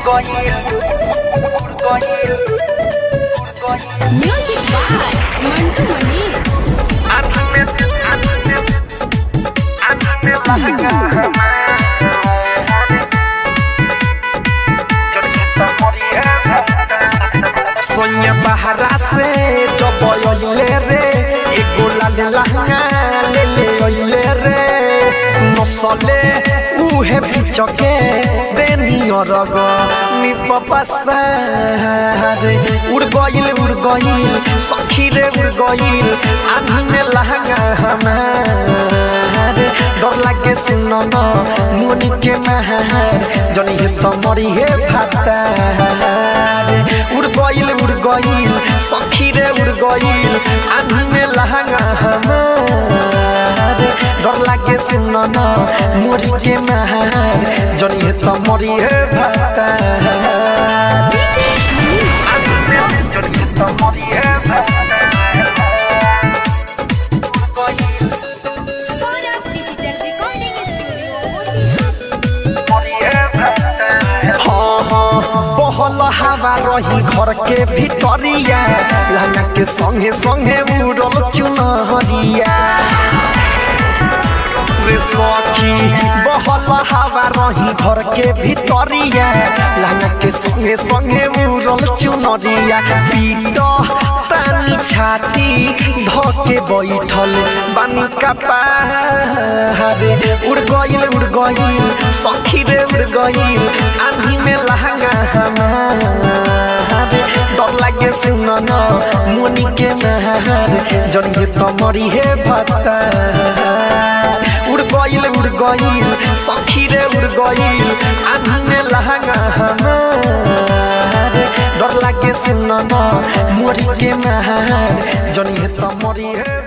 Music by Mantu Mani. Sonia बहरा से जब आइले रे एगो लाल लहंगा ले आइले रे नसले उहे बिचके देनी अरग नि पपसा रे उड़ गइल सखी रे उड़ गइल आंधी में लहंगा हमारे डर लागे सुनो न मुनि के महर जनी हे तो मरी हे भाता उड़ गइल सखी रे उड़ गइल आंधी में लहंगा हमारे डर लागे सुनो न मुनि के महर जनी हे तो मरी हे भाता जनी हे तो मरी हे भाता हवा रही घर के भितरिया लहंगा के संगे संगे उड़ल चुनरिया रे सखी बहल हवा रही घर के भितरिया लहंगा के संगे संगे उड़ल चुनरिया पीट तानी छाती धके बैठल बानी कपारे उड़ गइल सखी रे उड़ गइल आंधी में लहंगा हमारे डर लागे सुनो न मुनि के महर जनी हे तो मरी हे भत्ता उड़ गइल सखी रे उड़ गइल आंधी में लहंगा हमारे डर लागे सुनो न मुनि के महर जनी हे तो मरी हे